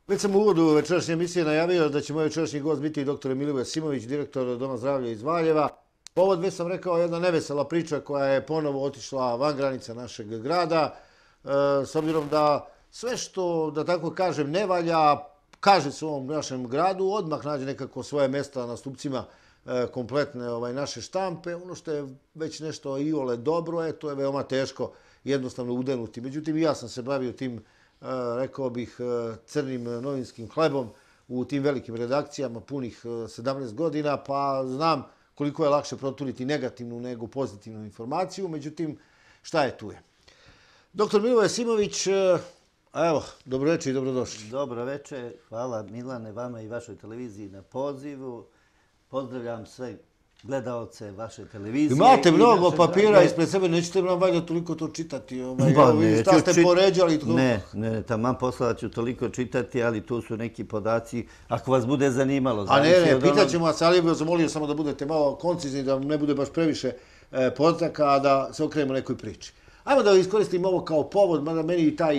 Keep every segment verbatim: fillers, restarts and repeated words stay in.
Već sam u uvodu večerašnje emisije najavio da će moj večerašnji gost biti doktor Milivoje Simović, direktor Doma zdravlja iz Valjeva. Povod, već sam rekao, jedna nevesela priča koja je ponovo otišla van granica našeg grada. E, s obzirom da sve što, da tako kažem, ne valja, kaže se u ovom našem gradu, odmah nađe nekako svoje mjesta na stupcima e, kompletne ovaj, naše štampe. Ono što je već nešto iole dobro, je, to je veoma teško jednostavno udenuti. Međutim, ja sam se bavio tim, rekao bih, crnim novinskim hlebom u tim velikim redakcijama punih sedamnaest godina, pa znam koliko je lakše proturiti negativnu nego pozitivnu informaciju. Međutim, šta je tu je? Doktor Milivoje Simović, evo, dobro večer i dobrodošli. Dobro večer, hvala Milane, vama i vašoj televiziji na pozivu. Pozdravljam sve gledalce vaše televizije. Imate mnogo papira ispred sebe, nećete nam valjda toliko to čitati. Šta ste poređali? Ne, ne, taman poslala ću toliko čitati, ali tu su neki podaci, ako vas bude zanimalo. A ne, ne, pitat ćemo vas, ali bih zamolio samo da budete malo koncizni, da ne bude baš previše podataka, a da se okrenemo nekoj priči. Ajmo da iskoristimo ovo kao povod, mada meni i taj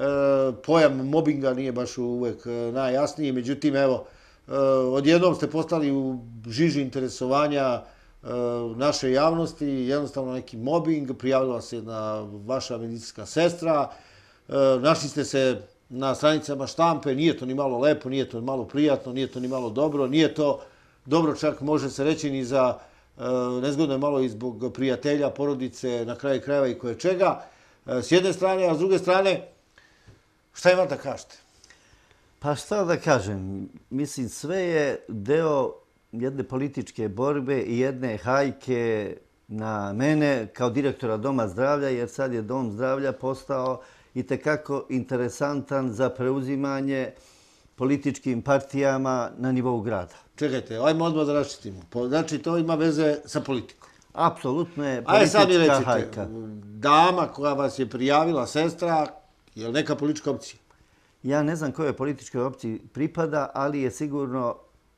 pojam mobinga nije baš uvek najjasniji, međutim, evo, odjednom ste postali u žiži interesovanja naše javnosti, jednostavno neki mobbing, prijavila se jedna vaša medicinska sestra, našli ste se na stranicama štampe, nije to ni malo lepo, nije to ni malo prijatno, nije to ni malo dobro, nije to dobro čak može se reći ni za, nezgodno je malo i zbog prijatelja, porodice, na kraju krajeva i koje čega, s jedne strane, a s druge strane, šta imate da kažete? Pa šta da kažem, mislim sve je deo jedne političke borbe i jedne hajke na mene kao direktora Doma zdravlja, jer sad je Dom zdravlja postao itekako interesantan za preuzimanje političkim partijama na nivou grada. Čekajte, ajmo odmah da raščitimo. Znači to ima veze sa politikom. Apsolutno je politička hajka. Dama koja vas je prijavila, sestra, je li neka politička opcija? Ja ne znam kojoj političkoj opciji pripada, ali je sigurno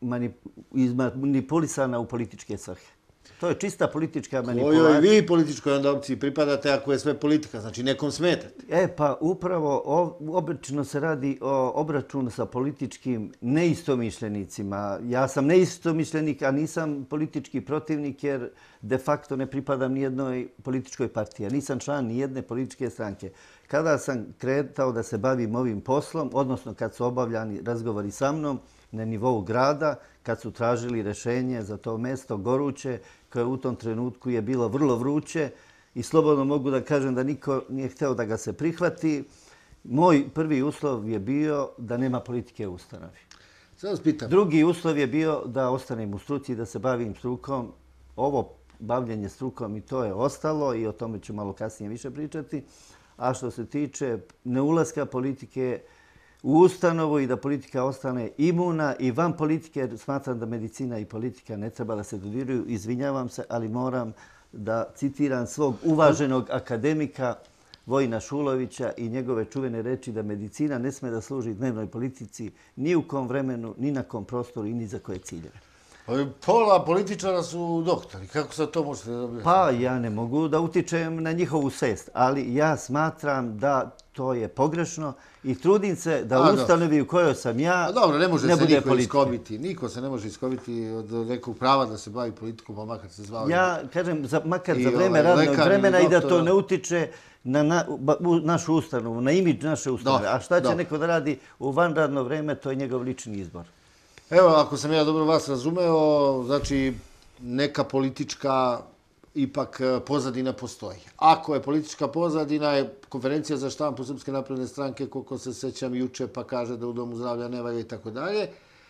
manipulisana u političke svrhe. To je čista politička manipulacija. Kojoj vi političkoj onda opciji pripadate ako je sve politika, znači nekom smetate? E pa upravo obično se radi o obračunu sa političkim neistomišljenicima. Ja sam neistomišljenik, a nisam politički protivnik jer de facto ne pripadam nijednoj političkoj partiji. Nisam član nijedne političke stranke. Kada sam kretao da se bavim ovim poslom, odnosno kad su obavljani razgovori sa mnom na nivou grada, kad su tražili rešenje za to mesto goruće, koje u tom trenutku je bilo vrlo vruće i slobodno mogu da kažem da niko nije hteo da ga se prihvati, moj prvi uslov je bio da nema politike u ustanovi. Sad vas pitam. Drugi uslov je bio da ostanem u struci i da se bavim strukom. Ovo bavljenje strukom i to je ostalo i o tome ću malo kasnije više pričati. A što se tiče neulaska politike u ustanovu i da politika ostane imuna i van politike, jer smatram da medicina i politika ne treba da se dodiruju, izvinjavam se, ali moram da citiram svog uvaženog akademika Vojina Šulovića i njegove čuvene reči da medicina ne sme da služi dnevnoj politici ni u kom vremenu, ni na kom prostoru i ni za koje ciljeve. Pola političara su doktori. Kako sad to možete da objasniti? Pa ja ne mogu da utičem na njihovu svest, ali ja smatram da to je pogrešno i trudim se da u ustanovi u kojoj sam ja dobro, ne može se niko iskobiti. Niko se ne može iskobiti od nekog prava da se bavi politikom, pa makar se zvali. Ja kažem, makar za vreme radnog vremena i da to ne utiče na našu ustanovu, na imidž naše ustanove. A šta će neko da radi u vanradno vreme, to je njegov lični izbor. Evo, ako sam ja dobro vas razumeo, znači neka politička ipak pozadina postoji. Ako je politička pozadina, je konferencija za štampu Srpske napredne stranke, koliko se sećam juče, pa kaže da u Domu zdravlja ne valja i tako dalje.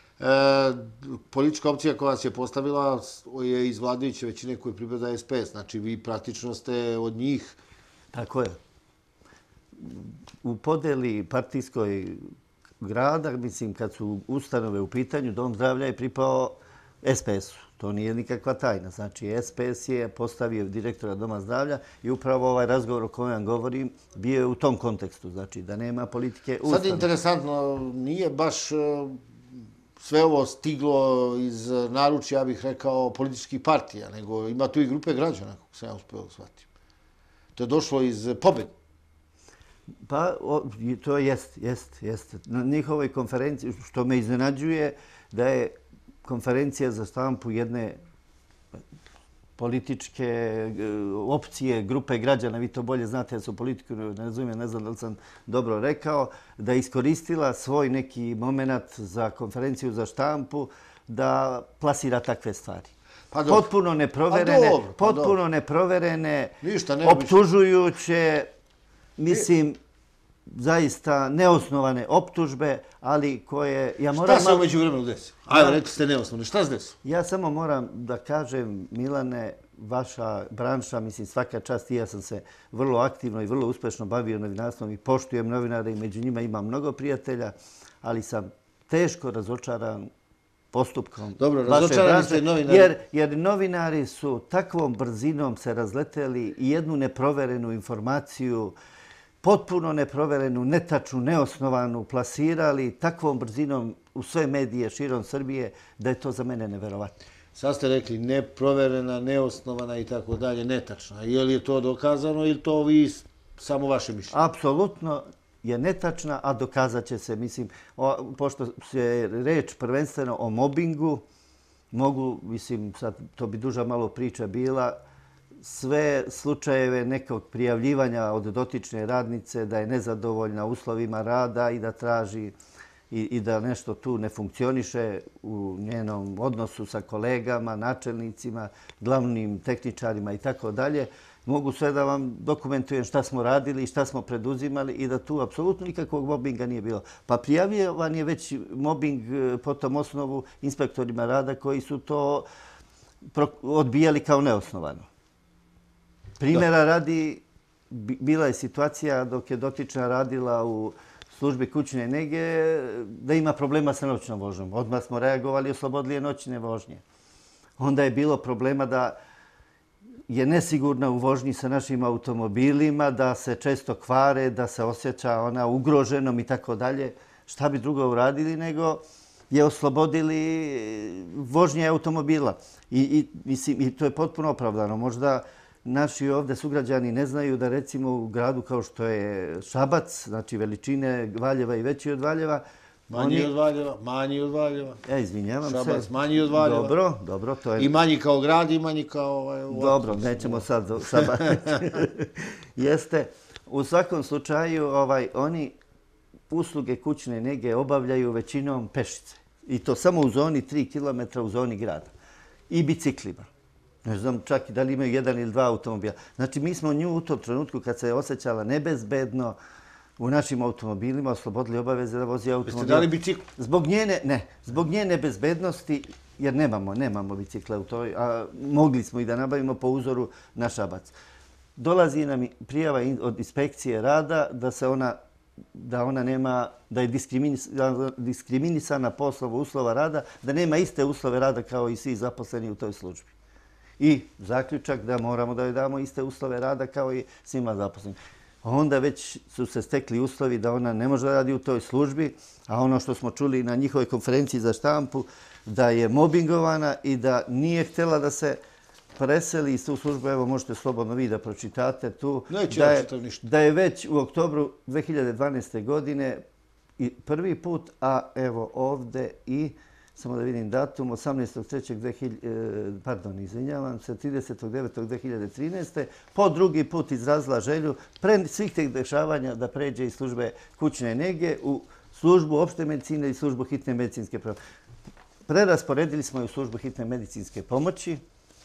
Politička opcija koja vas je postavila je iz vladajuće većine koje pripada es pe es. Znači, vi praktično ste od njih. Tako je. U podeli partijskoj grada, mislim, kad su ustanove u pitanju, Dom zdravlja je pripao es pe esu. To nije nikakva tajna. Znači, es pe es je postavio direktora Doma zdravlja i upravo ovaj razgovor o kojem govorim bio je u tom kontekstu. Znači, da nema politike ustanove. Sad interesantno, nije baš sve ovo stiglo iz naručja, ja bih rekao, političkih partija, nego ima tu i grupe građana, kako sam ja uspeo shvatiti. To je došlo iz pobede. Pa o, i to jest, jest, jest. Na njihovoj konferenciji, što me iznenađuje, da je konferencija za štampu jedne političke e, opcije, grupe građana, vi to bolje znate, ja su politiku ne razumijem, ne znam da li sam dobro rekao, da je iskoristila svoj neki moment za konferenciju za štampu da plasira takve stvari. Pa dobro. Potpuno neproverene, Pa dobro, pa potpuno dobro. neproverene, Ništa neobično. optužujuće, mislim, zaista neosnovane optužbe, ali koje... Ja moram Šta se malo- umeđu vremenu desilo? Ajde, rekli ste neosnovno. Šta se desilo? Ja samo moram da kažem, Milane, vaša branša, mislim svaka čast, i ja sam se vrlo aktivno i vrlo uspešno bavio novinarstvom i poštujem novinare i među njima imam mnogo prijatelja, ali sam teško razočaran postupkom Dobro, vaše razočarani branše, ste novinari. Jer, jer novinari su takvom brzinom se razleteli i jednu neproverenu informaciju, potpuno neproverenu, netačnu, neosnovanu plasirali takvom brzinom u sve medije širom Srbije da je to za mene neverovatno. Sad ste rekli neproverena, neosnovana i tako dalje, netačna. Je li je to dokazano ili to vi samo vaše mišljenje? Apsolutno je netačna, a dokazat će se, mislim, o, pošto se reč prvenstveno o mobingu, mogu, mislim, sad to bi duža malo priča bila, sve slučajeve nekog prijavljivanja od dotične radnice da je nezadovoljna uslovima rada i da traži i, i da nešto tu ne funkcioniše u njenom odnosu sa kolegama, načelnicima, glavnim tehničarima i tako dalje. Mogu sve da vam dokumentujem šta smo radili i šta smo preduzimali i da tu apsolutno nikakvog mobinga nije bilo. Pa prijavljivan je već mobing po tom osnovu inspektorima rada koji su to odbijali kao neosnovano. Primjera radi, bila je situacija dok je dotična radila u službi kućne nege da ima problema sa noćnom vožnjom. Odmah smo reagovali i oslobodili je noćne vožnje. Onda je bilo problema da je nesigurna u vožnji sa našim automobilima, da se često kvare, da se osjeća ona ugroženom i tako dalje. Šta bi drugo uradili nego je oslobodili vožnje automobila. I, i, mislim, i to je potpuno opravdano. Možda naši ovdje sugrađani ne znaju da recimo u gradu kao što je Šabac, znači veličine Valjeva i veći od Valjeva, Manji oni- od Valjeva, manji od Valjeva. Ja izvinjavam se. Šabac manji od Valjeva. Dobro, dobro, to je... I manji kao grad i manji kao... Ovaj, u Dobro, okolici. nećemo sad do Šabac. Jeste. U svakom slučaju, ovaj, oni usluge kućne nege obavljaju većinom pešice. I to samo u zoni tri kilometra u zoni grada. I biciklima. Ne znam čak i da li imaju jedan ili dva automobila. Znači, mi smo nju u tom trenutku kad se osjećala nebezbedno u našim automobilima oslobodili obaveze da vozi automobil. Jeste dali bicikl? Zbog njene, ne, zbog njene bezbednosti, jer nemamo, nemamo bicikle u toj, a mogli smo i da nabavimo po uzoru na Šabac. Dolazi nam prijava od inspekcije rada da se ona da ona nema, da je diskriminisana, diskriminisana po osnovu uslova rada, da nema iste uslove rada kao i svi zaposleni u toj službi. I zaključak da moramo da joj damo iste uslove rada kao i svima zaposlenim. Onda već su se stekli uslovi da ona ne može raditi u toj službi, a ono što smo čuli na njihovoj konferenciji za štampu, da je mobingovana i da nije htjela da se preseli iz tu službu. Evo, možete slobodno vi da pročitate tu. Neću da ja je, čitam ništa. da je već u oktobru dve hiljade dvanaeste. godine i prvi put, a evo ovdje i samo da vidim datum, osamnaestog trećeg pardon, izvinjavam se, tridesetog devetog dve hiljade trinaeste. po drugi put izrazila želju pre svih tih dešavanja da pređe iz službe kućne nege u službu opšte medicine i službu hitne medicinske pomoći. Prerasporedili smo je u službu hitne medicinske pomoći,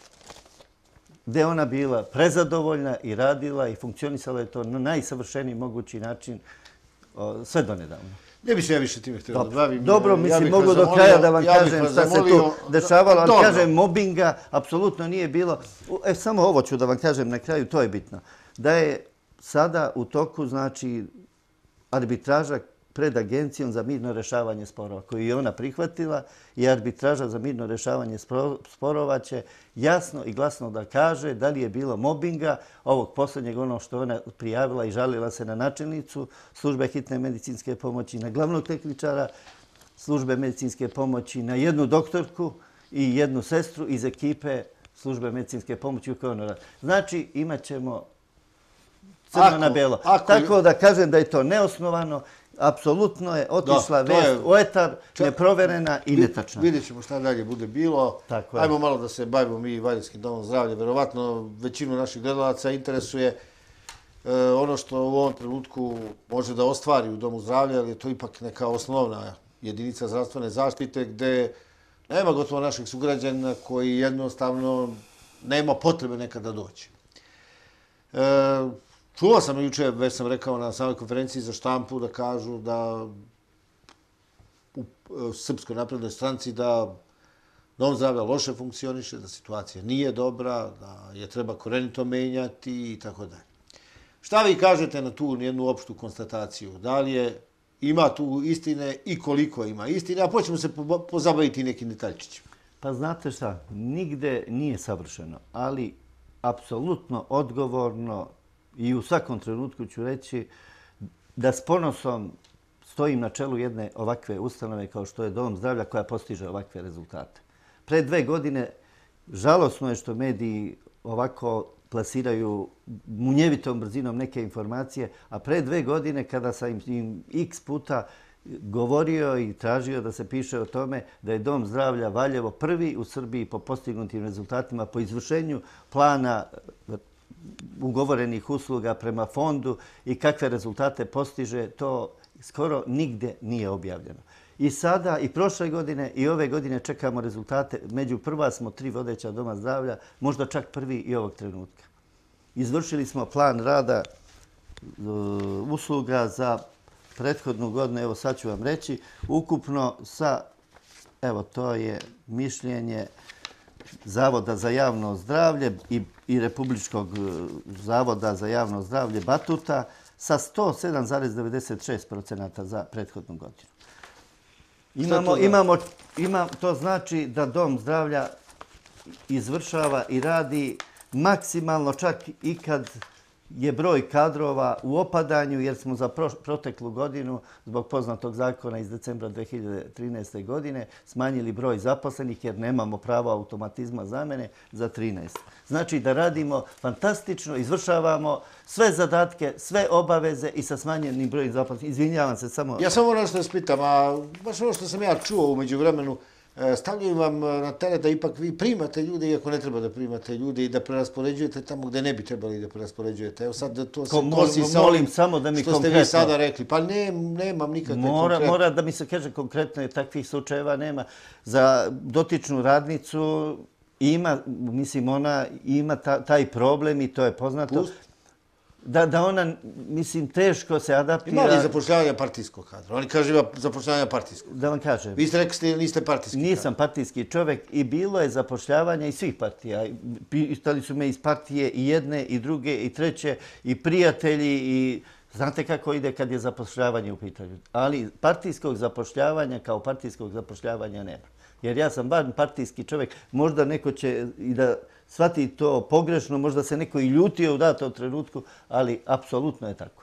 gdje ona bila prezadovoljna i radila i funkcionisala je to na najsavršeniji mogući način o, sve do nedavno. Ne bi se ja više time htio da bavim. Dobro, Ja mislim, bih mogu vas do zamolio- kraja da vam ja bih kažem vas šta se tu zamolio- dešavalo, ali Dobro. kažem, mobinga apsolutno nije bilo. E, samo ovo ću da vam kažem na kraju, to je bitno. Da je sada u toku, znači, arbitraža pred Agencijom za mirno rešavanje sporova, koju je ona prihvatila, i arbitraža za mirno rešavanje sporova će jasno i glasno da kaže da li je bilo mobinga, ovog posljednjeg, ono što ona prijavila i žalila se na načelnicu službe hitne medicinske pomoći, na glavnog tehničara službe medicinske pomoći, na jednu doktorku i jednu sestru iz ekipe službe medicinske pomoći u kojoj ona radi. Znači, imat ćemo crno Ako- na belo. ako- Tako da kažem da je to neosnovano, apsolutno je otišla Da, to je- vest u etar, neproverena i netačna. Vidjet ćemo šta dalje bude bilo. Tako je. Ajmo malo da se bavimo mi Valjevskim domom zdravlja. Verovatno većinu naših gledalaca interesuje e, ono što u ovom trenutku može da ostvari u domu zdravlja, ali je to ipak neka osnovna jedinica zdravstvene zaštite gde nema gotovo naših sugrađana koji jednostavno nema potrebe nekada doći. E, čuo sam juče, već sam rekao na samoj konferenciji za štampu, da kažu da u Srpskoj naprednoj stranci da dom zdravlja loše funkcioniše, da situacija nije dobra, da je treba korenito menjati i tako dalje. Šta vi kažete na tu jednu opštu konstataciju? Da li je, ima tu istine i koliko ima istine, a počnemo se pozabaviti nekim detaljčićima. Pa znate šta, nigde nije savršeno, ali apsolutno odgovorno i u svakom trenutku ću reći da s ponosom stojim na čelu jedne ovakve ustanove kao što je Dom zdravlja koja postiže ovakve rezultate. Pre dve godine žalosno je što mediji ovako plasiraju munjevitom brzinom neke informacije, a pre dve godine kada sam im x puta govorio i tražio da se piše o tome da je Dom zdravlja Valjevo prvi u Srbiji po postignutim rezultatima, po izvršenju plana ugovorenih usluga prema fondu i kakve rezultate postiže, to skoro nigde nije objavljeno. I sada, i prošle godine, i ove godine čekamo rezultate. Među prva smo tri vodeća doma zdravlja, možda čak prvi i ovog trenutka. Izvršili smo plan rada usluga za prethodnu godinu, evo sad ću vam reći, ukupno sa, evo to je mišljenje Zavoda za javno zdravlje i, i Republičkog zavoda za javno zdravlje Batuta sa sto sedam zarez devedeset šest procenata za prethodnu godinu. Imamo, imamo, ima, to znači da Dom zdravlja izvršava i radi maksimalno čak i kad je broj kadrova u opadanju, jer smo za proteklu godinu, zbog poznatog zakona iz decembra dve hiljade trinaeste. godine, smanjili broj zaposlenih jer nemamo pravo automatizma zamene za trinaest. Znači da radimo fantastično, izvršavamo sve zadatke, sve obaveze i sa smanjenim brojem zaposlenih. Izvinjavam se samo... Ja samo ono što vas pitam, a baš ono što sam ja čuo umeđu vremenu, stavljaju vam na teret da ipak vi primate ljude, iako ne treba da primate ljude i da preraspoređujete tamo gde ne bi trebali da preraspoređujete. Evo sad da to se kosi sa onim samo da mi što ste vi sada rekli. Pa ne, nemam nikakve konkretne... Mora da mi se kaže konkretno, takvih slučajeva nema. Za dotičnu radnicu ima, mislim, ona ima taj problem i to je poznato. Da, da ona, mislim, teško se adaptira... Ima li zapošljavanja partijskog kadra? Oni kažu ima zapošljavanja partijskog. Da vam kažem. Vi ste rekli da niste partijski kadar. Nisam partijski čovjek i bilo je zapošljavanja iz svih partija. Pitali su me iz partije i jedne, i druge, i treće, i prijatelji, i... Znate kako ide kad je zapošljavanje u pitanju. Ali partijskog zapošljavanja kao partijskog zapošljavanja nema. Jer ja sam bar partijski čovjek, možda neko će i da shvati to pogrešno, možda se neko i ljutio u datom trenutku, ali apsolutno je tako.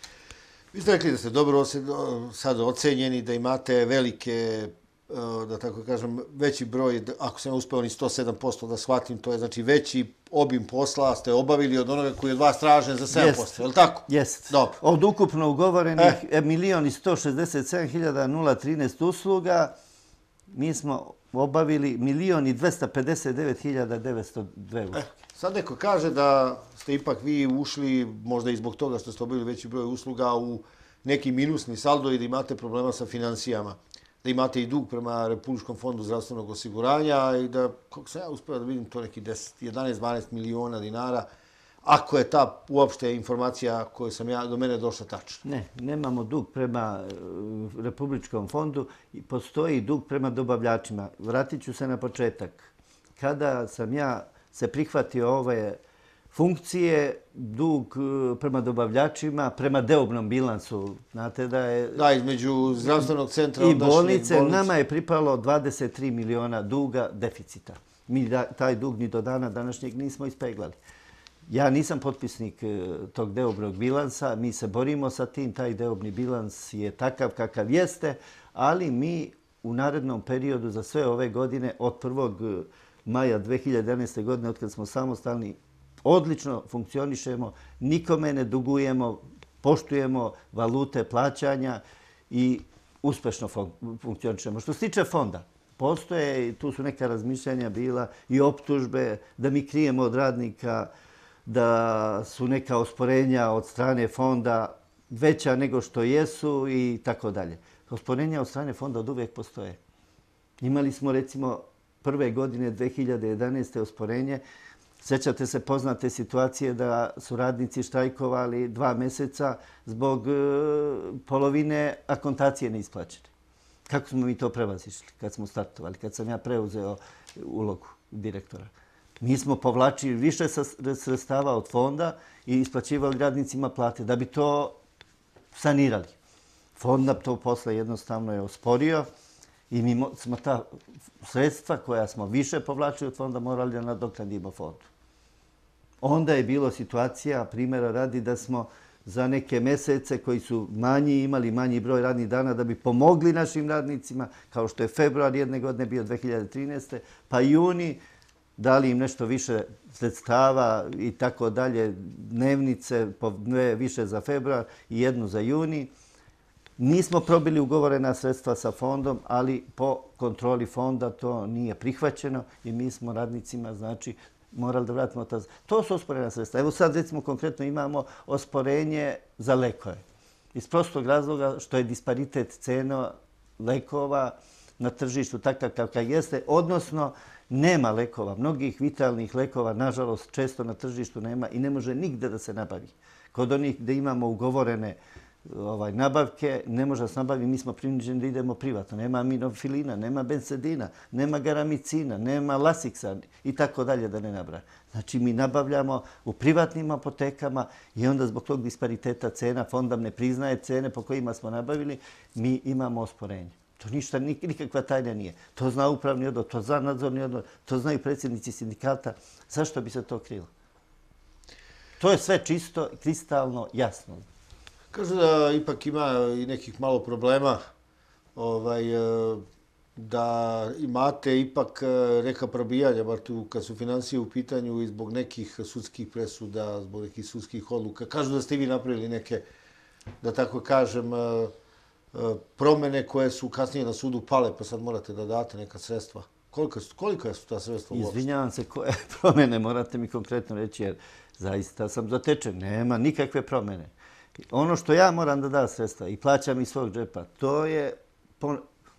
Vi ste rekli da ste dobro sad ocenjeni, da imate velike, da tako kažem, veći broj, ako sam uspeo ni sto sedam posto da shvatim, to je znači veći obim posla ste obavili od onoga koji je od vas tražen za sedam posto, je li tako? Jest. Dobro. Od ukupno ugovorenih milion i sto šezdeset sedam hiljada nula trinaest usluga, mi smo obavili milion i dvesta pedeset devet hiljada devetsto dve usluge. Sad neko kaže da ste ipak vi ušli, možda i zbog toga što ste obavili veći broj usluga, u neki minusni saldo i da imate problema sa financijama. Da imate i dug prema Republičkom fondu zdravstvenog osiguranja i da, kako sam ja uspio da vidim, to neki jedanaest dvanaest miliona dinara, ako je ta uopšte informacija koju sam ja do mene došla tačna. Ne, nemamo dug prema Republičkom fondu, postoji dug prema dobavljačima. Vratit ću se na početak. Kada sam ja se prihvatio ove funkcije, dug prema dobavljačima, prema deobnom bilansu, znate da je... Da, između zdravstvenog centra i bolnice, nama je pripalo dvadeset tri miliona duga deficita. Mi taj dug ni do dana današnjeg nismo ispeglali. Ja nisam potpisnik tog deobnog bilansa, mi se borimo sa tim, taj deobni bilans je takav kakav jeste, ali mi u narednom periodu za sve ove godine, od prvog maja dve hiljade jedanaeste. godine, od kad smo samostalni, odlično funkcionišemo, nikome ne dugujemo, poštujemo valute plaćanja i uspešno funkcionišemo. Što se tiče fonda, postoje, tu su neka razmišljanja bila i optužbe da mi krijemo od radnika, da su neka osporenja od strane fonda veća nego što jesu i tako dalje. Osporenja od strane fonda od uvijek postoje. Imali smo recimo prve godine dve hiljade jedanaeste. osporenje. Sjećate se poznate situacije da su radnici štrajkovali dva mjeseca zbog polovine akontacije neisplaćene. Kako smo mi to prevazišli kad smo startovali, kad sam ja preuzeo ulogu direktora? Mi smo povlačili više sredstava od fonda i isplaćivali radnicima plate da bi to sanirali. Fond nam to posle jednostavno je osporio i mi smo ta sredstva koja smo više povlačili od fonda morali da nadoknadimo fondu. Onda je bilo situacija, primjera radi, da smo za neke mjesece koji su manji, imali manji broj radnih dana da bi pomogli našim radnicima, kao što je februar jedne godine bio dve hiljade trinaeste. pa juni, dali im nešto više sredstava i tako dalje, dnevnice, dve više za februar i jednu za juni. Nismo probili ugovorena sredstva sa fondom, ali po kontroli fonda to nije prihvaćeno i mi smo radnicima, znači, morali da vratimo ta... To su osporena sredstva. Evo sad, recimo, konkretno imamo osporenje za lekove. Iz prostog razloga što je disparitet cena lekova na tržištu takav kakav jeste, odnosno nema lekova, mnogih vitalnih lekova, nažalost, često na tržištu nema i ne može nigde da se nabavi. Kod onih gde imamo ugovorene ovaj, nabavke, ne može da se nabavi, mi smo prinuđeni da idemo privatno. Nema aminofilina, nema bensedina, nema garamicina, nema lasiksa i tako dalje da ne nabraja. Znači, mi nabavljamo u privatnim apotekama i onda zbog tog dispariteta cena, fond nam ne priznaje cene po kojima smo nabavili, mi imamo osporenje. To ništa, nikakva tajna nije. To zna upravni odbor, to zna nadzorni odbor, to znaju predsjednici sindikata. Zašto bi se to krilo? To je sve čisto, kristalno jasno. Kažu da ipak ima i nekih malo problema, ovaj, da imate ipak neka probijanja, bar tu kad su financije u pitanju i zbog nekih sudskih presuda, zbog nekih sudskih odluka. Kažu da ste vi napravili neke, da tako kažem, promjene koje su kasnije na sudu pale, pa sad morate da date neka sredstva. Koliko, kolika su ta sredstva uopšte? Izvinjavam se, koje promjene morate mi konkretno reći, jer zaista sam zatečen. Nema nikakve promjene. Ono što ja moram da da sredstva i plaćam iz svog džepa, to je po,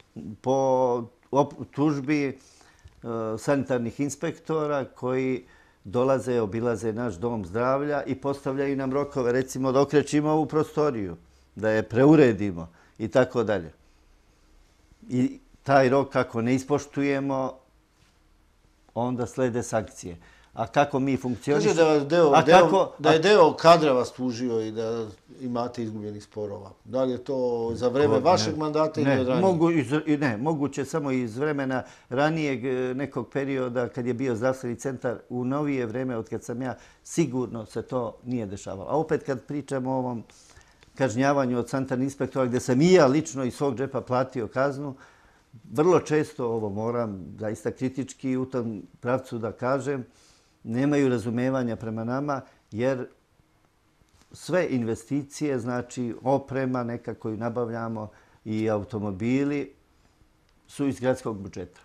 po tužbi uh, sanitarnih inspektora koji dolaze, obilaze naš dom zdravlja i postavljaju nam rokove, recimo da okrećimo ovu prostoriju, da je preuredimo i tako dalje. I taj rok ako ne ispoštujemo, onda slede sankcije. A kako mi funkcionišemo? Kaže da, deo, a deo, kako, da je deo kadra vas tužio i da imate izgubljenih sporova. Da li je to za vreme ko, vašeg ne, mandata ili ne, od ranije? Mogu iz, ne, moguće samo iz vremena ranijeg nekog perioda kad je bio zdravstveni centar. U novije vreme, od kad sam ja, sigurno se to nije dešavalo. A opet kad pričamo o ovom kažnjavanju od sanitarnih inspektora, gdje sam i ja lično iz svog džepa platio kaznu, vrlo često, ovo moram zaista kritički u tom pravcu da kažem, nemaju razumevanja prema nama, jer sve investicije, znači oprema neka koju nabavljamo i automobili, su iz gradskog budžeta.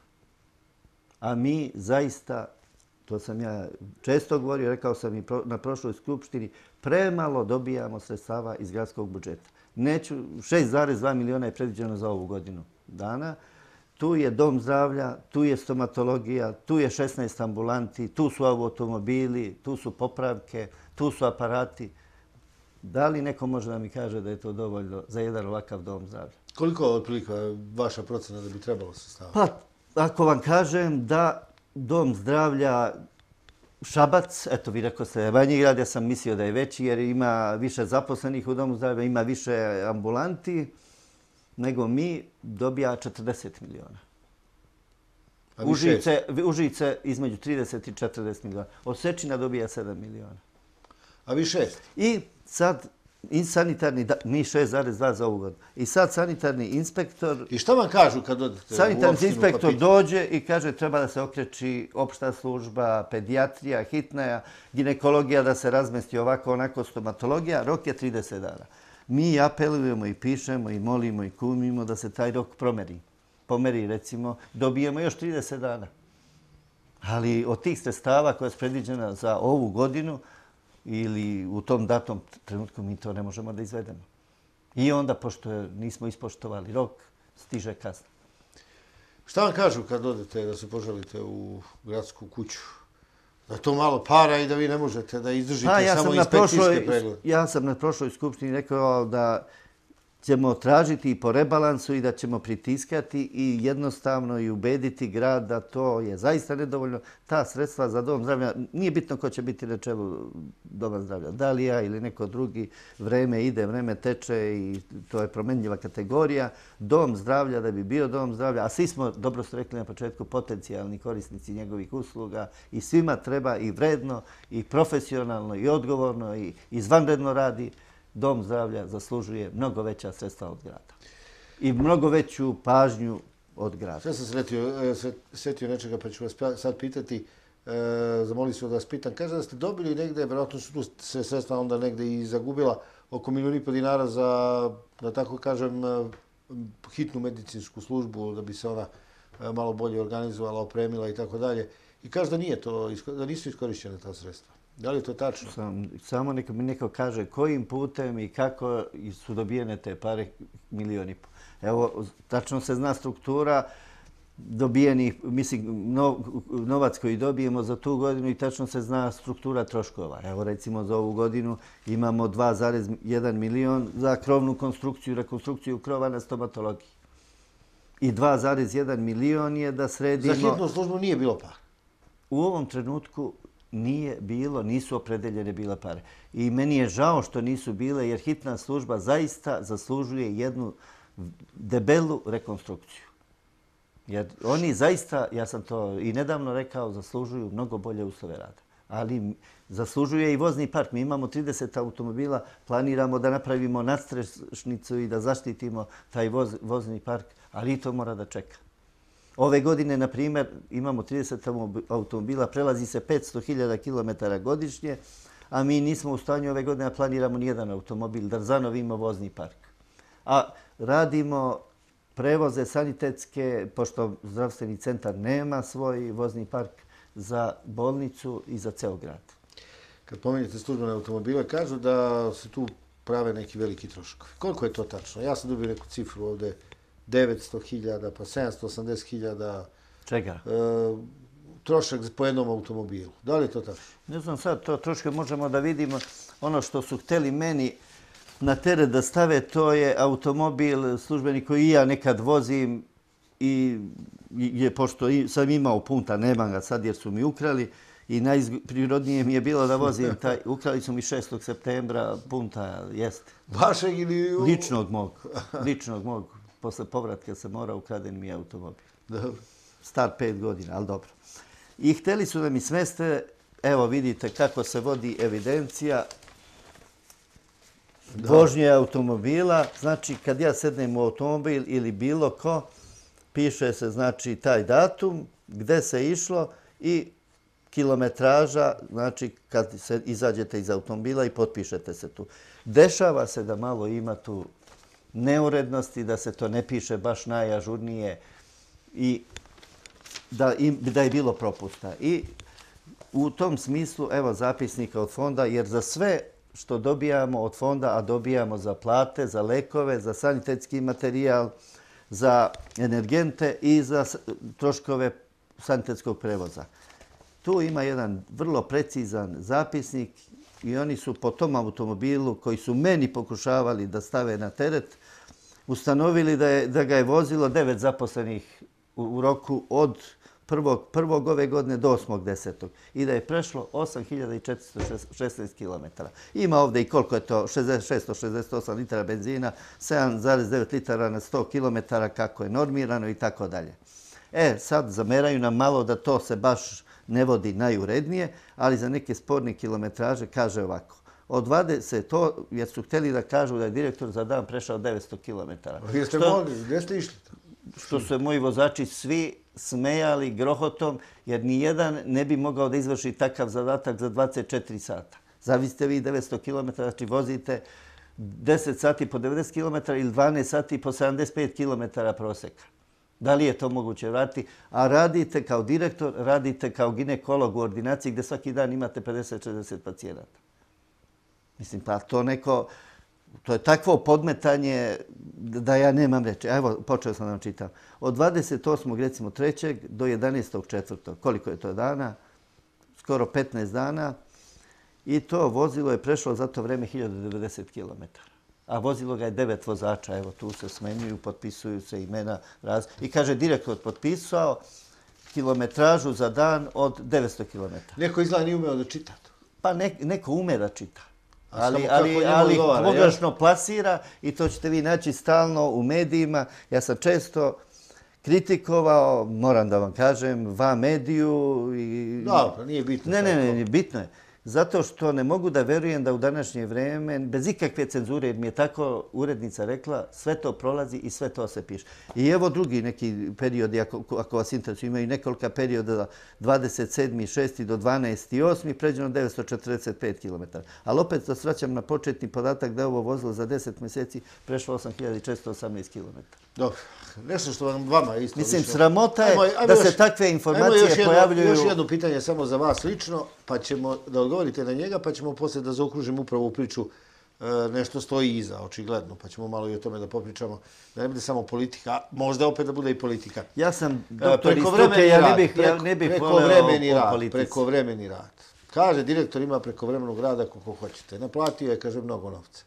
A mi zaista, to sam ja često govorio, rekao sam i na prošloj skupštini, premalo dobijamo sredstava iz gradskog budžeta. Neću, šest zarez dva miliona je predviđeno za ovu godinu dana. Tu je dom zdravlja, tu je stomatologija, tu je šesnaest ambulanti, tu su automobili, tu su popravke, tu su aparati. Da li neko može da mi kaže da je to dovoljno za jedan ovakav dom zdravlja? Koliko je otprilike vaša procena da bi trebalo sredstava? Pa, ako vam kažem da dom zdravlja Šabac, eto vi rekao ste manji grad, ja sam mislio da je veći jer ima više zaposlenih u domu zdravlja, ima više ambulanti, nego mi dobija četrdeset miliona. Užice, Užice između trideset i četrdeset miliona. Osečina dobija sedam miliona. A vi šest? I sad i sanitarni, mi šest zarez dva za ovu godinu. I sad sanitarni inspektor... I šta vam kažu kad odete u Sanitarni opštinu? inspektor dođe i kaže treba da se okreći opšta služba, pedijatrija, hitna, ginekologija, da se razmesti ovako, onako, stomatologija, rok je trideset dana. Mi apelujemo i pišemo i molimo i kumimo da se taj rok promeri. Pomeri, recimo, dobijemo još trideset dana. Ali od tih sredstava koja je predviđena za ovu godinu ili u tom datom trenutku mi to ne možemo da izvedemo. I onda, pošto nismo ispoštovali rok, stiže kazna. Šta vam kažu kad odete da se požalite u gradsku kuću? Da je to malo para i da vi ne možete da izdržite Pa, ja samo sam na inspekcijske prošloj- preglede? Ja sam na prošloj skupštini rekao da ćemo tražiti i po rebalansu i da ćemo pritiskati i jednostavno i ubediti grad da to je zaista nedovoljno. Ta sredstva za dom zdravlja, nije bitno ko će biti na čelu doma zdravlja, da li ja ili neko drugi, vreme ide, vreme teče i to je promenljiva kategorija. Dom zdravlja, da bi bio dom zdravlja, a svi smo, dobro ste rekli na početku, potencijalni korisnici njegovih usluga i svima treba i vredno i profesionalno i odgovorno i izvanredno radi. Dom zdravlja zaslužuje mnogo veća sredstva od grada. I mnogo veću pažnju od grada. Sve sam sretio, e, se- setio nečega, pa ću vas pa- sad pitati. E, zamolio sam da vas pitam. Kaže da ste dobili negde, verovatno su tu se sredstva onda negde i zagubila, oko milijun i po dinara za, da tako kažem, e, hitnu medicinsku službu, da bi se ona e, malo bolje organizovala, opremila i tako dalje. I kaže da nije to, isko- da nisu iskorišćene ta sredstva. Da li je to tačno? Sam, samo neka mi neko kaže kojim putem i kako su dobijene te pare, milijon i po. Evo, tačno se zna struktura dobijenih, mislim, no, novac koji dobijemo za tu godinu i tačno se zna struktura troškova. Evo, recimo, za ovu godinu imamo dva zarez jedan milion za krovnu konstrukciju, rekonstrukciju krova na stomatologiji. I dva zarez jedan milion je da sredimo... Za hitnu službu nije bilo para. U ovom trenutku nije bilo, nisu opredeljene bile pare. I meni je žao što nisu bile, jer hitna služba zaista zaslužuje jednu debelu rekonstrukciju. Jer oni zaista, ja sam to i nedavno rekao, zaslužuju mnogo bolje uslove rada. Ali zaslužuje i vozni park. Mi imamo trideset automobila, planiramo da napravimo nadstrešnicu i da zaštitimo taj voz, vozni park, ali i to mora da čeka. Ove godine, na primjer, imamo trideset automobila, prelazi se petsto hiljada kilometara godišnje, a mi nismo u stanju ove godine da planiramo nijedan automobil, da zanovimo vozni park. A radimo prevoze sanitetske, pošto zdravstveni centar nema svoj vozni park za bolnicu i za ceo grad. Kad pominjete službene automobile, kažu da se tu prave neki veliki troškovi. Koliko je to tačno? Ja sam dobio neku cifru ovde, devetsto hiljada, pa sedamsto osamdeset hiljada Čega? e, trošak po jednom automobilu. Da li je to tačno? Ne znam sad, to troške možemo da vidimo. Ono što su hteli meni na teret da stave, to je automobil službeni koji i ja nekad vozim i je, pošto i- sam imao punta, nemam ga sad jer su mi ukrali i najprirodnije mi je bilo da vozim taj, ukrali su mi šestog septembra punta, jeste. Vašeg ili... u- Ličnog mog, ličnog mog. Posle povratka se mora ukraden mi je automobil. Dobro. Star pet godina, ali dobro. I hteli su da mi smeste, evo vidite kako se vodi evidencija vožnje automobila. Znači, kad ja sednem u automobil ili bilo ko, piše se znači taj datum, gde se išlo i kilometraža, znači kad se izađete iz automobila i potpišete se tu. Dešava se da malo ima tu neurednosti, da se to ne piše baš najažurnije i da, im, da je bilo propusta. I u tom smislu, evo zapisnika od fonda, jer za sve što dobijamo od fonda, a dobijamo za plate, za lekove, za sanitetski materijal, za energente i za s- troškove sanitetskog prevoza. Tu ima jedan vrlo precizan zapisnik i oni su po tom automobilu koji su meni pokušavali da stave na teret, ustanovili da, je, da ga je vozilo devet zaposlenih u, u roku od prvog, prvog ove godine do osmog desetog i da je prešlo osam hiljada četiristo šesnaest kilometara. Ima ovdje i koliko je to, šesto šezdeset osam litara benzina, sedam zarez devet litara na sto kilometara kako je normirano i tako dalje. E, sad zameraju nam malo da to se baš ne vodi najurednije, ali za neke sporne kilometraže kaže ovako. Od dvadeset, to, jer su htjeli da kažu da je direktor za dan prešao devetsto kilometara. Jeste mogli, gdje ste išli? Što su moji vozači svi smejali grohotom, jer nijedan ne bi mogao da izvrši takav zadatak za dvadeset četiri sata. Zavisite vi devetsto kilometara, znači vozite deset sati po devedeset kilometara ili dvanaest sati po sedamdeset pet kilometara proseka. Da li je to moguće raditi? A radite kao direktor, radite kao ginekolog u ordinaciji gdje svaki dan imate pedeset šezdeset pacijenata. Mislim, pa to neko, to je takvo podmetanje da ja nemam reći. Evo, počeo sam da vam čitam. Od dvadeset osmog recimo trećeg do jedanaestog četvrtog Koliko je to dana? Skoro petnaest dana. I to vozilo je prešlo za to vreme hiljadu devedeset kilometara. A vozilo ga je devet vozača. Evo, tu se smenjuju, potpisuju se imena. Raz... I kaže, direktor potpisao kilometražu za dan od devetsto kilometara. Neko izgleda nije umeo da čita to. Pa ne, neko ume da čita. A Ali, samo kako ali, njemu ali odgovara, pogrešno plasira i to ćete vi naći stalno u medijima. Ja sam često kritikovao, moram da vam kažem, va mediju. I... Dobro, nije bitno. Ne, ne, ne, bitno je. Zato što ne mogu da verujem da u današnje vreme, bez ikakve cenzure, jer mi je tako urednica rekla, sve to prolazi i sve to se piše. I evo drugi neki periodi, ako, ako vas interesuje, imaju nekolika perioda, dvadeset sedmi šesti do dvanaesti osmi pređeno devetsto četrdeset pet kilometara. Ali opet da svraćam na početni podatak da je ovo vozilo za deset mjeseci prešlo osam hiljada četiristo osamnaest kilometara. Dobro, nešto što vam vama isto Mislim, lično. sramota je Ajmo, ajmo da još, se takve informacije još jedno, pojavljuju. Još jedno pitanje samo za vas lično, pa ćemo da odgovorite na njega, pa ćemo poslije da zaokružimo upravo u priču e, nešto stoji iza, očigledno, pa ćemo malo i o tome da popričamo. Da ne bude samo politika, a možda opet da bude i politika. Ja sam doktor iz Prekovremeni struke, ja ne rad, bih, ja preko- ne bih prekovremeni voleo o rad, politici. Prekovremeni rad. Kaže, direktor ima prekovremenog rada koliko hoćete. Naplatio je, kaže, mnogo novca.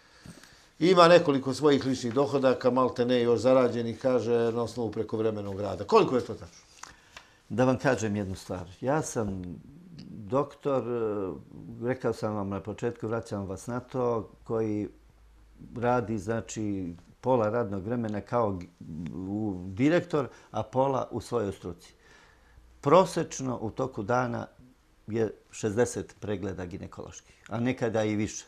Ima nekoliko svojih ličnih dohodaka, malte ne još zarađenih, kaže, na osnovu prekovremenog rada. Koliko je to tačno? Da vam kažem jednu stvar. Ja sam doktor, rekao sam vam na početku, vraćam vas na to, koji radi, znači, pola radnog vremena kao direktor, a pola u svojoj struci. Prosečno u toku dana je šezdeset pregleda ginekoloških, a nekada i više.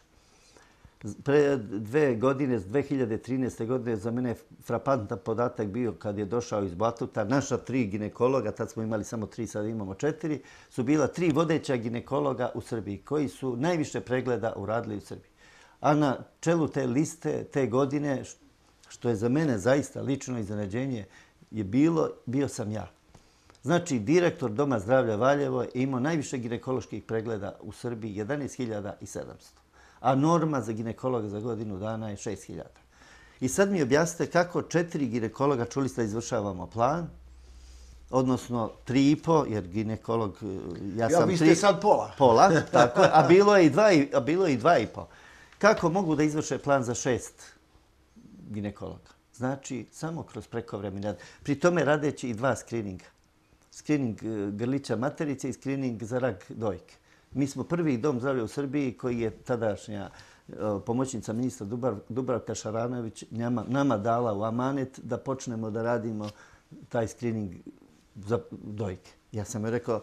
Pre dve godine, dve hiljade trinaeste. godine, za mene je frapantan podatak bio kad je došao iz Batuta. Naša tri ginekologa, tad smo imali samo tri, sad imamo četiri, su bila tri vodeća ginekologa u Srbiji koji su najviše pregleda uradili u Srbiji. A na čelu te liste te godine, što je za mene zaista lično iznenađenje, je bilo, bio sam ja. Znači, direktor Doma zdravlja Valjevo je imao najviše ginekoloških pregleda u Srbiji, jedanaest hiljada sedamsto. A norma za ginekologa za godinu dana je šest hiljada. I sad mi objasnite kako četiri ginekologa, čuli ste da izvršavamo plan, odnosno tri i po, jer ginekolog, ja sam Ja, vi ste tri, sad pola. pola, tako je, a bilo je i dva, i- a bilo je i dva i po. Kako mogu da izvrše plan za šest ginekologa? Znači, samo kroz prekovremeni rad. Pri tome radeći i dva skrininga. Skrining e, grlića materice i skrining za rak dojke. Mi smo prvi dom zdravlja u Srbiji koji je tadašnja e, pomoćnica ministra Dubar, Dubravka Šaranović nama, nama dala u amanet da počnemo da radimo taj skrining za dojke. Ja sam joj rekao,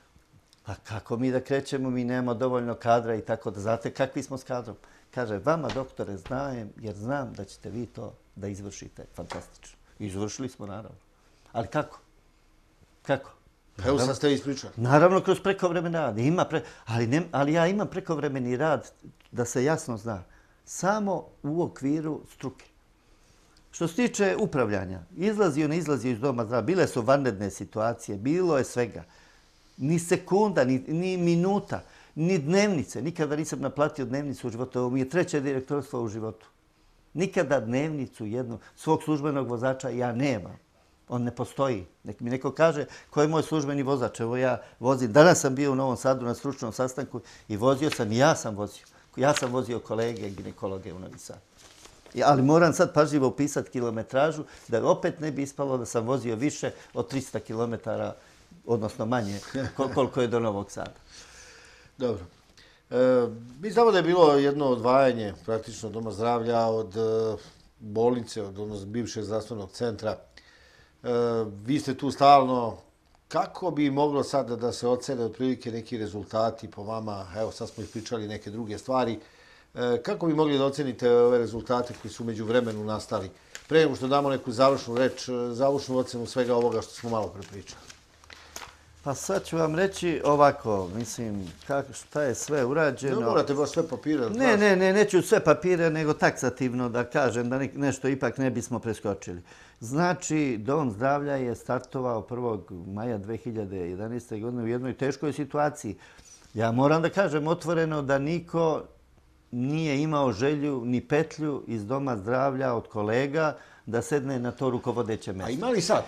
pa kako mi da krećemo, mi nemamo dovoljno kadra i tako da. Znate kakvi smo s kadrom? Kaže, vama doktore znajem jer znam da ćete vi to da izvršite fantastično. Izvršili smo naravno. Ali kako? Kako? Pa evo sad ste ispričali. Naravno kroz prekovremeni rad. Ima pre... ali, ne... ali ja imam prekovremeni rad, da se jasno zna, samo u okviru struke. Što se tiče upravljanja, izlazio, ne izlazio iz doma zdravlja, bile su vanredne situacije, bilo je svega. Ni sekunda, ni, ni minuta, ni dnevnice. Nikada nisam naplatio dnevnicu u životu. Ovo mi je treće direktorstvo u životu. Nikada dnevnicu jednu svog službenog vozača ja nemam. On ne postoji. Nek mi neko kaže ko je moj službeni vozač. Evo ja vozim. Danas sam bio u Novom Sadu na stručnom sastanku i vozio sam i ja sam vozio. Ja sam vozio kolege ginekologe u Novi Sad. I, ali moram sad pažljivo upisati kilometražu da opet ne bi ispalo da sam vozio više od trista kilometara, odnosno manje, kol, koliko je do Novog Sada. Dobro. E, mi znamo da je bilo jedno odvajanje praktično Doma zdravlja od e, bolnice, od odnosno bivšeg zdravstvenog centra. E, vi ste tu stalno kako bi moglo sada da se ocene otprilike neki rezultati po vama, evo sad smo ispričali neke druge stvari, kako bi mogli da ocenite ove rezultate koji su među vremenu nastali? Pre nego što damo neku završnu reč, završnu ocenu svega ovoga što smo malo prepričali. Pa sad ću vam reći ovako, mislim, kako, šta je sve urađeno. Ne morate baš sve papire. Ne, ne, ne, neću sve papire, nego taksativno da kažem da nešto ipak ne bismo preskočili. Znači, Dom zdravlja je startovao prvog maja dve hiljade jedanaeste. godine u jednoj teškoj situaciji. Ja moram da kažem otvoreno da niko nije imao želju ni petlju iz Doma zdravlja od kolega da sedne na to rukovodeće mesto. A ima li sad?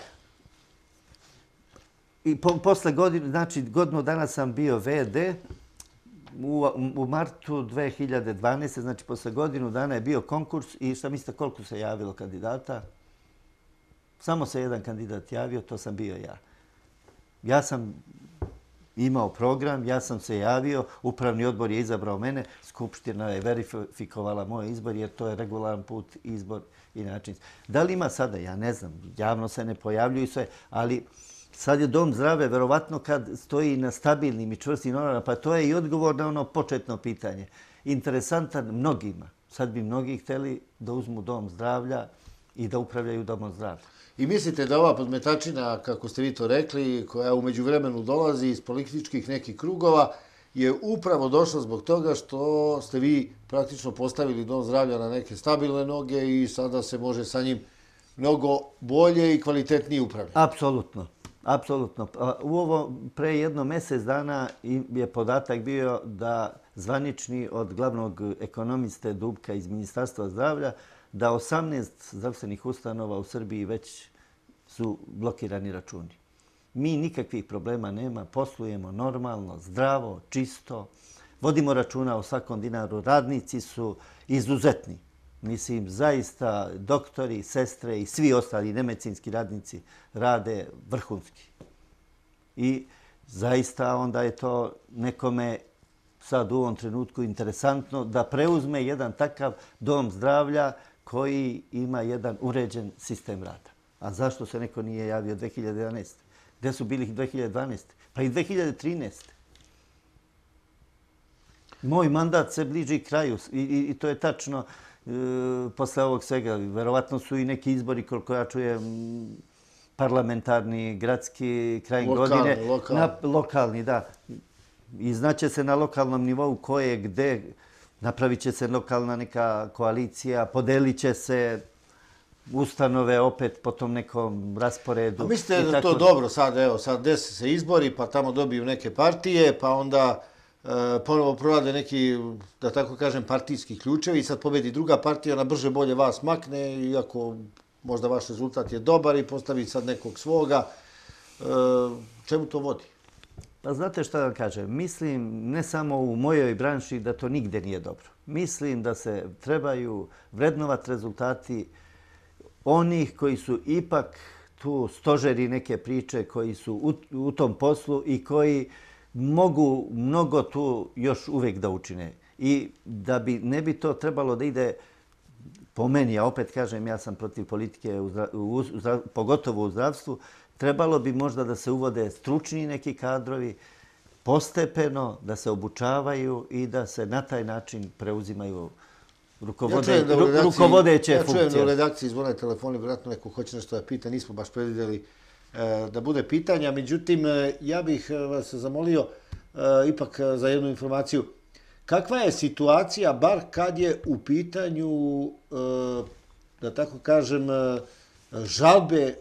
I po, posle godine, znači godinu dana sam bio ve de, u, u martu dve hiljade dvanaeste. znači posle godinu dana je bio konkurs i šta mislite koliko se javilo kandidata? Samo se jedan kandidat javio, to sam bio ja. Ja sam imao program, ja sam se javio, upravni odbor je izabrao mene, skupština je verifikovala moj izbor jer to je regularan put, izbor i način. Da li ima sada? Ja ne znam, javno se ne pojavljuju sve, ali sad je Dom zdravlja, verovatno kad stoji na stabilnim i čvrstim normama, pa to je i odgovor na ono početno pitanje. Interesantan mnogima. Sad bi mnogi hteli da uzmu Dom zdravlja i da upravljaju Domom zdravlja. I mislite da ova podmetačina, kako ste vi to rekli, koja umeđu vremenu dolazi iz političkih nekih krugova, je upravo došla zbog toga što ste vi praktično postavili Dom zdravlja na neke stabilne noge i sada se može sa njim mnogo bolje i kvalitetnije upravljati? Apsolutno. Apsolutno. U ovo pre jedno mjesec dana je podatak bio da zvanični od glavnog ekonomiste Dubka iz Ministarstva zdravlja da osamnaest zdravstvenih ustanova u Srbiji već su blokirani računi. Mi nikakvih problema nema, poslujemo normalno, zdravo, čisto, vodimo računa o svakom dinaru, radnici su izuzetni. Mislim, zaista doktori, sestre i svi ostali nemedicinski radnici rade vrhunski. I zaista onda je to nekome sad u ovom trenutku interesantno da preuzme jedan takav dom zdravlja koji ima jedan uređen sistem rada. A zašto se neko nije javio dve hiljade jedanaeste. Gde su bili dve hiljade dvanaeste. Pa i dve hiljade trinaeste. Moj mandat se bliži kraju i, i, i to je tačno e, posle ovog svega. Verovatno su i neki izbori, koliko ja čujem, parlamentarni, gradski, kraj godine. Lokalni. Na, lokalni, da. I znaće se na lokalnom nivou ko je gde, napravit će se lokalna neka koalicija, podelit će se ustanove opet po tom nekom rasporedu. A mislite da je to dobro sad, evo, sad desi se izbori, pa tamo dobiju neke partije, pa onda e, ponovo prorade neki, da tako kažem, partijski ključevi i sad pobedi druga partija, na brže bolje vas makne, iako možda vaš rezultat je dobar i postavi sad nekog svoga. E, čemu to vodi? Pa znate šta da kažem, mislim ne samo u mojoj branši da to nigde nije dobro. Mislim da se trebaju vrednovati rezultati onih koji su ipak tu stožeri neke priče, koji su u, u tom poslu i koji mogu mnogo tu još uvijek da učine. I da bi ne bi to trebalo da ide po meni, ja opet kažem, ja sam protiv politike, u zdra, u, u, pogotovo u zdravstvu, trebalo bi možda da se uvode stručni neki kadrovi, postepeno da se obučavaju i da se na taj način preuzimaju rukovode, ja ru, rukovodeće ja funkcije. Ja čujem da u redakciji zvone telefoni, vjerojatno neko hoće nešto da pita, nismo baš predvidjeli e, da bude pitanja. Međutim, e, ja bih vas zamolio e, ipak za jednu informaciju. Kakva je situacija, bar kad je u pitanju, e, da tako kažem, e, žalbe e,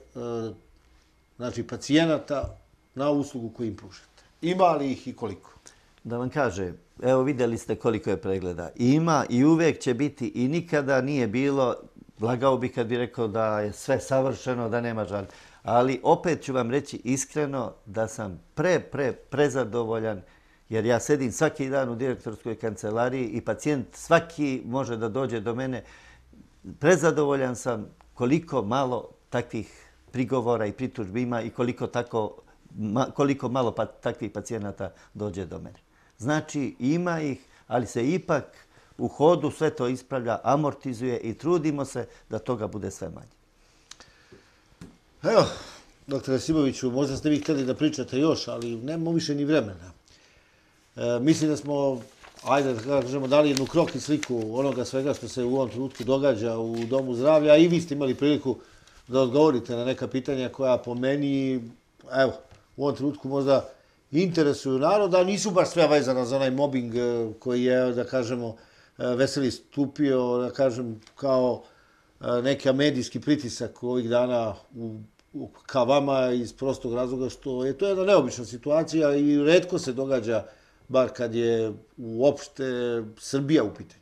znači pacijenata na uslugu koju im pružate? Ima li ih i koliko? Da vam kaže, evo vidjeli ste koliko je pregleda. Ima i uvijek će biti i nikada nije bilo, lagao bih kad bih rekao da je sve savršeno, da nema žalbe. Ali opet ću vam reći iskreno da sam pre, pre, prezadovoljan jer ja sedim svaki dan u direktorskoj kancelariji i pacijent svaki može da dođe do mene. Prezadovoljan sam koliko malo takvih prigovora i pritužbi ima i koliko, tako, ma, koliko malo pa, takvih pacijenata dođe do mene. Znači, ima ih, ali se ipak u hodu sve to ispravlja, amortizuje i trudimo se da toga bude sve manje. Evo, Doktore Simoviću, možda ste vi htjeli da pričate još, ali nemamo više ni vremena. E, mislim da smo, ajde da kažemo, dali jednu krok i sliku onoga svega što se u ovom trenutku događa u Domu zdravlja, a i vi ste imali priliku da odgovorite na neka pitanja koja po meni, evo, u ovom trenutku možda interesuju naroda, nisu baš sve vezana za onaj mobbing koji je, da kažemo, Veseli stupio, da kažem, kao neki medijski pritisak ovih dana u, u, ka vama iz prostog razloga što je to jedna neobična situacija i retko se događa, bar kad je uopšte Srbija u pitanju.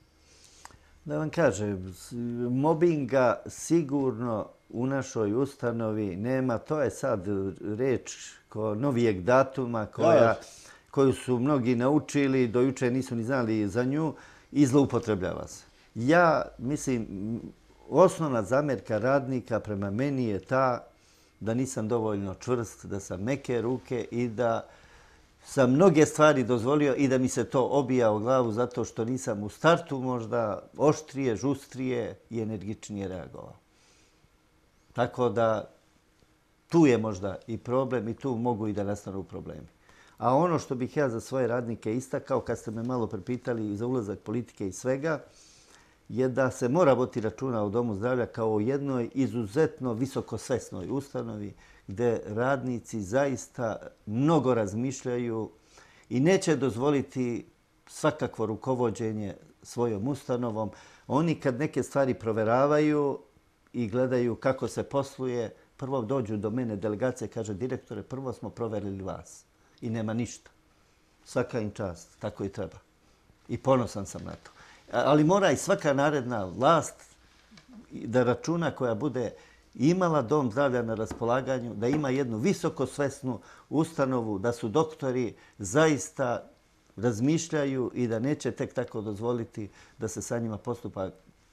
Da vam kažem, mobinga sigurno u našoj ustanovi nema. To je sad reč ko novijeg datuma koja, koju su mnogi naučili, do juče nisu ni znali za nju i zloupotrebljava se. Ja mislim, osnovna zamjerka radnika prema meni je ta da nisam dovoljno čvrst, da sam meke ruke i da sam mnoge stvari dozvolio i da mi se to obija u glavu zato što nisam u startu možda oštrije, žustrije i energičnije reagovao. Tako da tu je možda i problem i tu mogu i da nastanu problemi. A ono što bih ja za svoje radnike istakao, kad ste me malo prepitali za ulazak politike i svega, je da se mora voditi računa o Domu zdravlja kao o jednoj izuzetno visokosvesnoj ustanovi gdje radnici zaista mnogo razmišljaju i neće dozvoliti svakakvo rukovođenje svojom ustanovom. Oni kad neke stvari proveravaju i gledaju kako se posluje, prvo dođu do mene delegacije, kaže direktore, prvo smo proverili vas i nema ništa. Svaka im čast, tako i treba. I ponosan sam na to. Ali mora i svaka naredna vlast da računa koja bude imala Dom zdravlja na raspolaganju, da ima jednu visokosvesnu ustanovu, da su doktori zaista razmišljaju i da neće tek tako dozvoliti da se sa njima postupa,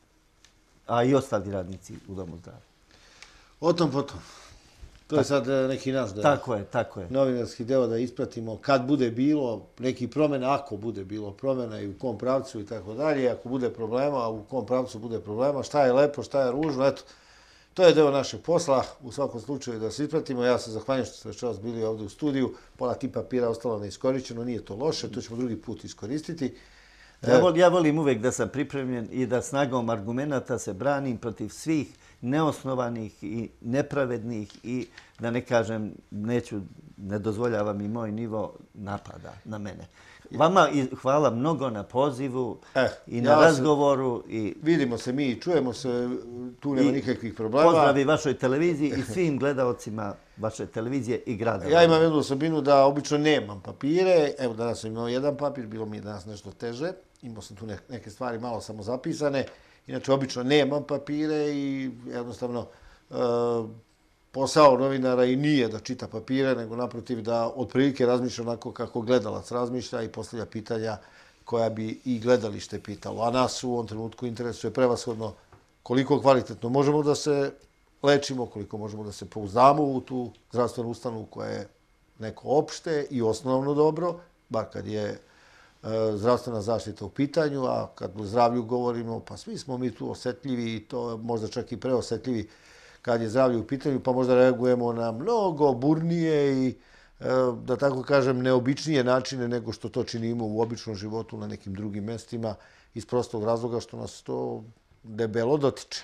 a i ostali radnici u Domu zdravlja. O tom potom. To je sad neki naš da tako je, tako je. novinarski deo da ispratimo kad bude bilo neki promjena, ako bude bilo promjena i u kom pravcu i tako dalje, ako bude problema, a u kom pravcu bude problema, šta je lepo, šta je ružno, eto, to je deo našeg posla, u svakom slučaju da se ispratimo. Ja se zahvaljujem što ste večeras bili ovdje u studiju, pola ti papira ostalo neiskorišćeno, nije to loše, to ćemo drugi put iskoristiti. Ja, vol, ja volim uvijek da sam pripremljen i da snagom argumenta se branim protiv svih neosnovanih i nepravednih i da ne kažem, neću, ne dozvoljavam i moj nivo napada na mene. Vama i hvala mnogo na pozivu eh, i na ja razgovoru. Se, i vidimo se mi i čujemo se, tu nema nikakvih problema. Pozdravi vašoj televiziji i svim gledaocima vaše televizije i grada. Ja imam jednu osobinu da obično nemam papire. Evo, danas sam imao jedan papir, bilo mi je danas nešto teže. Imao sam tu neke stvari malo samo zapisane. Inače, obično nemam papire i jednostavno e, posao novinara i nije da čita papire, nego naprotiv da otprilike razmišlja onako kako gledalac razmišlja i postavlja pitanja koja bi i gledalište pitalo. A nas u ovom trenutku interesuje prevashodno koliko kvalitetno možemo da se lečimo, koliko možemo da se pouzdamo u tu zdravstvenu ustanovu koja je neko opšte i osnovno dobro, bar kad je zdravstvena zaštita u pitanju, a kad o zdravlju govorimo, pa svi smo mi tu osjetljivi i to možda čak i preosjetljivi kad je zdravlje u pitanju, pa možda reagujemo na mnogo burnije i, da tako kažem, neobičnije načine nego što to činimo u običnom životu na nekim drugim mestima iz prostog razloga što nas to debelo dotiče.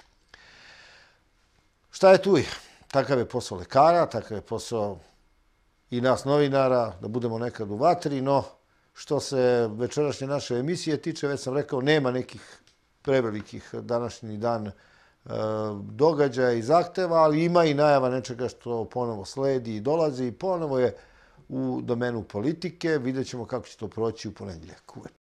Šta je tu je? Takav je posao lekara, takav je posao i nas novinara, da budemo nekad u vatri, no što se večerašnje naše emisije tiče, već sam rekao, nema nekih prevelikih današnji dan događaja i zahteva, ali ima i najava nečega što ponovo sledi i dolazi i ponovo je u domenu politike. Vidjet ćemo kako će to proći u ponedjeljak uveče.